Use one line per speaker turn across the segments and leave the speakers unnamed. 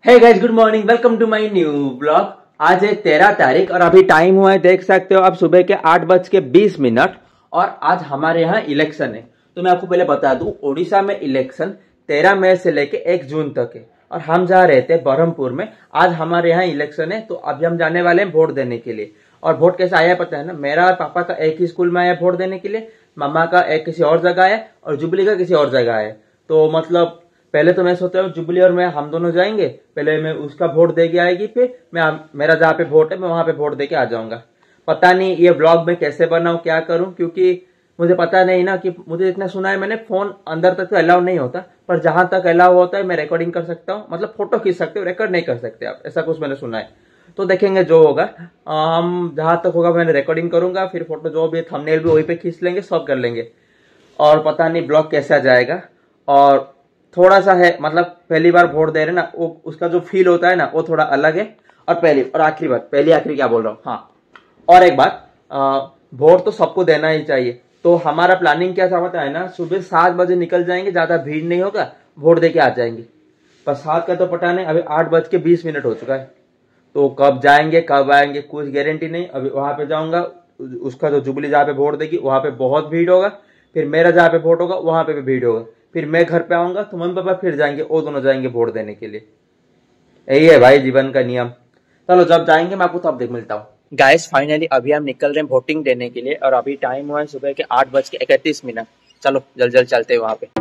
Hey guys, good morning, welcome to my new blog. आज है 13 तारीख और अभी टाइम हुआ है, देख सकते हो आप, सुबह के 8:20 और आज हमारे यहाँ इलेक्शन है। तो मैं आपको पहले बता दूं, उड़ीसा में इलेक्शन 13 मई से लेके 1 जून तक है और हम जहाँ रहते हैं बरहमपुर में, आज हमारे यहाँ इलेक्शन है। तो अभी हम जाने वाले हैं वोट देने के लिए। और वोट कैसे आया पता है ना, मेरा और पापा का एक ही स्कूल में आया वोट देने के लिए, मामा का एक किसी और जगह है और जुबली का किसी और जगह है। तो मतलब पहले तो मैं सोचता हूँ जुबली और मैं हम दोनों जाएंगे, पहले मैं उसका वोट दे के आएगी, फिर मैं मेरा जहाँ पे वोट है मैं वहां पे वोट दे के आ जाऊंगा। पता नहीं ये व्लॉग में कैसे बनाऊं, क्या करूं, क्योंकि मुझे पता नहीं ना। कि मुझे इतना सुना है मैंने, फोन अंदर तक तो अलाउ नहीं होता, पर जहां तक अलाउ होता है मैं रिकॉर्डिंग कर सकता हूँ। मतलब फोटो खींच सकते हो, रिकॉर्ड नहीं कर सकते आप, ऐसा कुछ मैंने सुना है। तो देखेंगे जो होगा। हम जहां तक होगा मैंने रिकॉर्डिंग करूंगा, फिर फोटो जो भी थंबनेल भी वहीं पे खींच लेंगे, सब कर लेंगे। और पता नहीं ब्लॉग कैसा जाएगा। और थोड़ा सा है, मतलब पहली बार वोट दे रहे ना, वो उसका जो फील होता है ना वो थोड़ा अलग है। और पहली और आखिरी बात, पहली आखिरी क्या बोल रहा हूँ, हाँ और एक बात, वोट तो सबको देना ही चाहिए। तो हमारा प्लानिंग क्या था पता है ना, सुबह 7 बजे निकल जाएंगे, ज्यादा भीड़ नहीं होगा, वोट दे के आ जाएंगे। पर 7 का तो पता नहीं, अभी 8:20 हो चुका है। तो कब जाएंगे कब आएंगे कुछ गारंटी नहीं। अभी वहां पे जाऊंगा, उसका जो जुबली जहाँ पे वोट देगी वहां पे बहुत भीड़ होगा, फिर मेरा जहाँ पे वोट होगा वहां पे भी भीड़ होगा, फिर मैं घर पे आऊंगा तो मम्मी पापा फिर जाएंगे, वो दोनों जाएंगे वोट देने के लिए। यही है भाई जीवन का नियम। चलो जब जाएंगे मैं आपको तब देख मिलता हूँ। गाइस फाइनली अभी हम निकल रहे हैं वोटिंग देने के लिए और अभी टाइम हुआ है सुबह के 8:31। चलो जल्द जल्द चलते हैं वहां पे।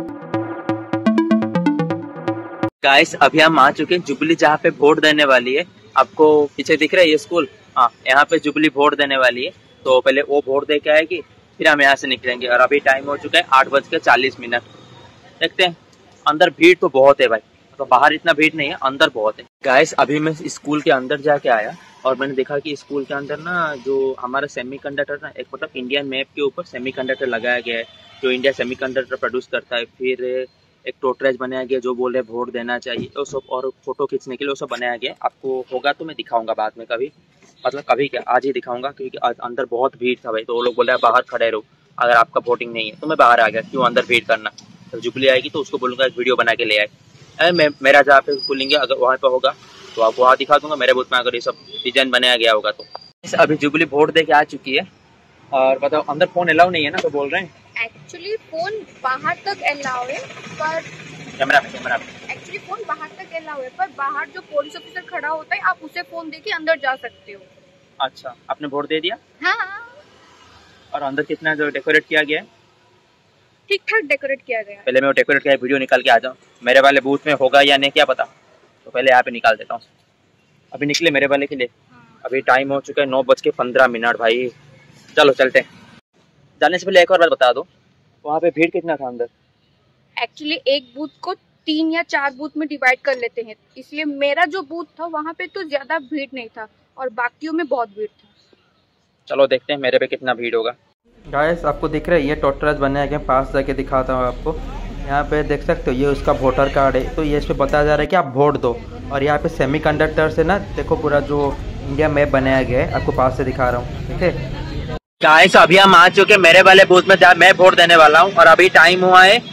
गाइस अभी हम आ चुके हैं जुबली जहाँ पे वोट देने वाली है। आपको पीछे दिख रहा है ये स्कूल, हाँ यहाँ पे जुबली वोट देने वाली है। तो पहले वो वोट दे के आएगी, फिर हम यहाँ से निकलेंगे। और अभी टाइम हो चुका है 8:40। देखते हैं, अंदर भीड़ तो बहुत है भाई, तो बाहर इतना भीड़ नहीं है, अंदर बहुत है। गाइस अभी मैं स्कूल के अंदर जाके आया और मैंने देखा कि स्कूल के अंदर ना जो हमारा सेमीकंडक्टर ना, एक मतलब इंडियन मैप के ऊपर सेमीकंडक्टर लगाया गया है, जो इंडिया सेमीकंडक्टर प्रोड्यूस करता है। फिर एक टोटरेज बनाया गया जो बोल रहे वोट देना चाहिए, वो सब, और फोटो खींचने के लिए वो सब बनाया गया। आपको होगा तो मैं दिखाऊंगा बाद में कभी, मतलब कभी क्या, आज ही दिखाऊंगा, क्योंकि आज अंदर बहुत भीड़ था भाई। तो वो लोग बोल रहे हैं बाहर खड़े रहो, अगर आपका वोटिंग नहीं है। तो मैं बाहर आ गया, क्यों अंदर भीड़ करना। तो जुबली आएगी तो उसको बोलूंगा एक वीडियो बना के ले आए। मेरा जहाँ पे बोलेंगे अगर वहाँ पे होगा तो आप वहाँ दिखा दूंगा, मेरे बूथ में अगर ये सब डिजाइन बनाया गया होगा तो। अभी जुबली वोट दे के आ चुकी है। और बताओ, अंदर फोन अलाउ नहीं है ना, तो बोल रहे हैं
एक्चुअली फोन बाहर तक अलाउ है, पर
कैमरा में
एक्चुअली फोन बाहर तक अलाउ है, पर बाहर जो पुलिस ऑफिसर खड़ा होता है आप उसे फोन देके अंदर जा सकते हो।
अच्छा, आपने वोट दे दिया?
हाँ।
और अंदर कितना जो डेकोरेट किया गया है?
ठीक ठाक डेकोरेट किया गया है।
पहले मैं वो डेकोरेट किया वीडियो निकाल के आ जाऊँ, मेरे वाले बूथ में होगा या नहीं क्या पता, तो पहले यहाँ पे निकाल देता हूँ। अभी निकले मेरे वाले के लिए। अभी टाइम हो चुका है 9:15 भाई। चलो चलते हैं। जाने से पहले एक और बात बता दो, वहाँ पे भीड़ कितना था अंदर?
एक्चुअली एक बूथ को 3 या 4 बूथ में डिवाइड कर लेते हैं, इसलिए मेरा जो बूथ था वहाँ पे तो ज्यादा भीड़ नहीं था और बाकियों में बहुत भीड़ था।
चलो देखते हैं मेरे पे कितना भीड़ होगा। गाइस आपको दिख रहा है ये टोटरस बनाया गया, पास जाके दिखाता हूँ आपको। यहाँ पे देख सकते हो ये उसका वोटर कार्ड है, तो ये इस पे बताया जा रहा है कि आप वोट दो। और यहाँ पे सेमीकंडक्टर से ना देखो पूरा जो इंडिया मैप बनाया गया है, आपको पास से दिखा रहा हूँ, ठीक है। गाइस अभी हम आ चुके मेरे वाले बूथ में, मैं वोट देने वाला हूँ और अभी टाइम हुआ है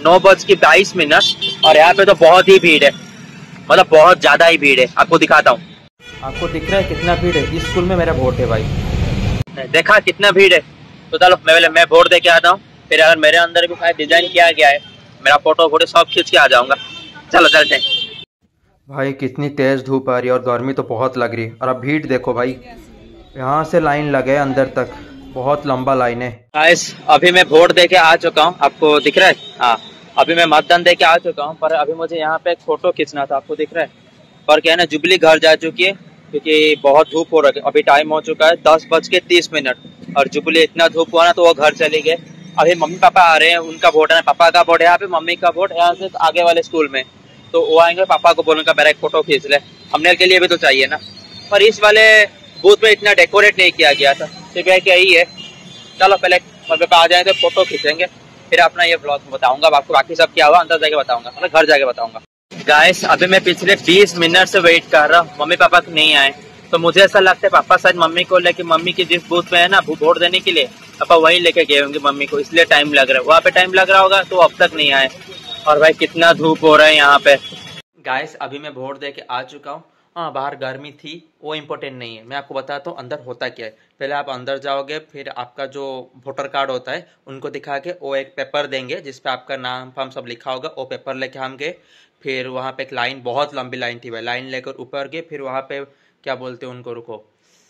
9:22 और यहाँ पे तो बहुत ही भीड़ है, मतलब बहुत ज्यादा ही भीड़ है। आपको दिखाता हूँ, आपको दिख रहा है कितना भीड़ है। इस स्कूल में मेरा वोट है भाई, देखा कितना भीड़ है। तो चलो मैं वोट दे के आता हूँ, फिर अगर मेरे अंदर भी कोई डिजाइन किया गया है, मेरा फोटो सब खींच के आ जाऊंगा। चलो चलते हैं। भाई कितनी तेज धूप आ रही है और गर्मी तो बहुत लग रही है। और अब भीड़ देखो भाई, यहाँ से लाइन लगे अंदर तक, बहुत लंबा लाइन है। गाइस अभी मैं वोट दे के आ चुका हूँ, आपको दिख रहा है? हाँ अभी मैं मतदान दे के आ चुका हूँ, पर अभी मुझे यहाँ पे एक फोटो खींचना था, आपको दिख रहा है? पर क्या है ना, जुबली घर जा चुकी है क्योंकि बहुत धूप हो रही है। अभी टाइम हो चुका है 10:30 और जुबली इतना धूप हुआ ना तो वो घर चले गए। अभी मम्मी पापा आ रहे हैं, उनका वोट है, पापा का वोट है यहाँ पे, मम्मी का वोट यहाँ से आगे वाले स्कूल में। तो वो आएंगे, पापा को बोलूंगा मेरा एक फोटो खींच ले, हमने के लिए भी तो चाहिए ना। पर इस वाले बूथ में इतना डेकोरेट नहीं किया गया था, सिर्फ यही है। चलो पहले मम्मी पापा आ जाए तो फोटो खींचेंगे, फिर अपना ये ब्लॉग बताऊंगा आपको, बाकी सब क्या हुआ अंदर जाके बताऊंगा, मतलब घर जाके बताऊंगा। गाइस अभी मैं पिछले 20 मिनट से वेट कर रहा हूँ, मम्मी पापा नहीं आए। तो मुझे ऐसा लगता है पापा शायद मम्मी को लेके, मम्मी की जिस बूथ में है ना वोट देने के लिए, पापा वहीं लेके गए होंगे मम्मी को, इसलिए टाइम लग रहा है। वहाँ पे टाइम लग रहा होगा तो अब तक नहीं आए। और भाई कितना धूप हो रहा है यहाँ पे। गाइस अभी मैं वोट दे के आ चुका हूँ। हाँ, बाहर गर्मी थी, वो इम्पोर्टेंट नहीं है। मैं आपको बताता हूँ अंदर होता क्या है। पहले आप अंदर जाओगे, फिर आपका जो वोटर कार्ड होता है उनको दिखा के वो एक पेपर देंगे जिसपे आपका नाम फाम सब लिखा होगा। वो पेपर लेके हम गए, फिर वहाँ पे एक लाइन, बहुत लंबी लाइन थी भाई। लाइन लेकर ऊपर गए, फिर वहाँ पे क्या बोलते हैं उनको, रुको,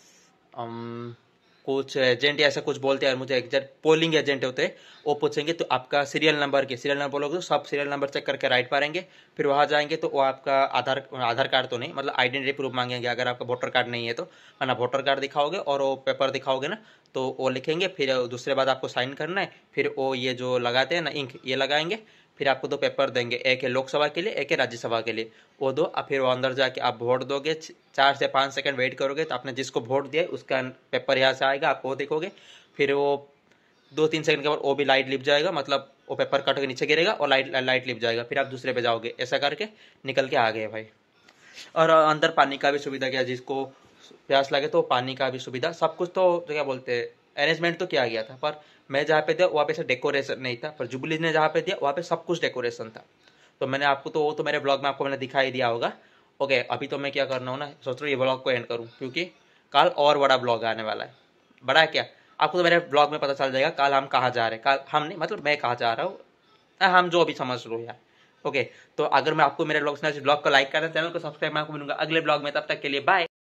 कुछ एजेंट ऐसा कुछ बोलते हैं यार, मुझे एग्जैक्ट, पोलिंग एजेंट होते हैं। वो पूछेंगे तो आपका सीरियल नंबर बोलोगे तो सब सीरियल नंबर चेक करके राइट मारेंगे। फिर वहाँ जाएंगे तो वो आपका आधार कार्ड तो नहीं, मतलब आइडेंटिटी प्रूफ मांगेंगे अगर आपका वोटर कार्ड नहीं है तो, है ना। वोटर कार्ड दिखाओगे और वो पेपर दिखाओगे ना, तो वो लिखेंगे। फिर दूसरे बाद आपको साइन करना है। फिर वो ये जो लगाते हैं ना इंक, ये लगाएंगे। फिर आपको 2 पेपर देंगे, एक है लोकसभा के लिए, एक है राज्यसभा के लिए। वो दो, फिर वो अंदर जाके आप वोट दोगे। 4 से 5 सेकंड वेट करोगे तो आपने जिसको वोट दिया है उसका पेपर यहाँ से आएगा, आप वो देखोगे। फिर वो 2-3 सेकंड के बाद वो भी लाइट लिप जाएगा, मतलब वो पेपर कट के नीचे गिरेगा और लाइट लिप जाएगा। फिर आप दूसरे पे जाओगे, ऐसा करके निकल के आ गए भाई। और अंदर पानी का भी सुविधा किया, जिसको प्यास लगे तो पानी का भी सुविधा, सब कुछ तो क्या बोलते हैं, अरेंजमेंट तो किया गया था। पर मैं जहाँ पे दिया वहाँ पे से डेकोरेशन नहीं था, पर जुबली ने जहाँ पे दिया वहाँ पे सब कुछ डेकोरेशन था। तो मैंने आपको तो वो तो मेरे ब्लॉग में आपको मैंने दिखाई दिया होगा। ओके, अभी तो मैं क्या करना हूँ ना, सोच रहा हूँ ये ब्लॉग को एंड करूँ, क्योंकि कल और बड़ा ब्लॉग आने वाला है। बड़ा है क्या, आपको तो मेरे ब्लॉग में पता चल जाएगा कल हम कहाँ जा रहे हैं। कल हम नहीं, मतलब मैं कहाँ जा रहा हूँ, हम जो अभी समझ लो यार। ओके, तो अगर मैं आपको मेरे ब्लॉग को लाइक करना, चैनल को सब्सक्राइब, मैं आपको मिलूंगा अगले ब्लॉग में। तब तक के लिए बाय।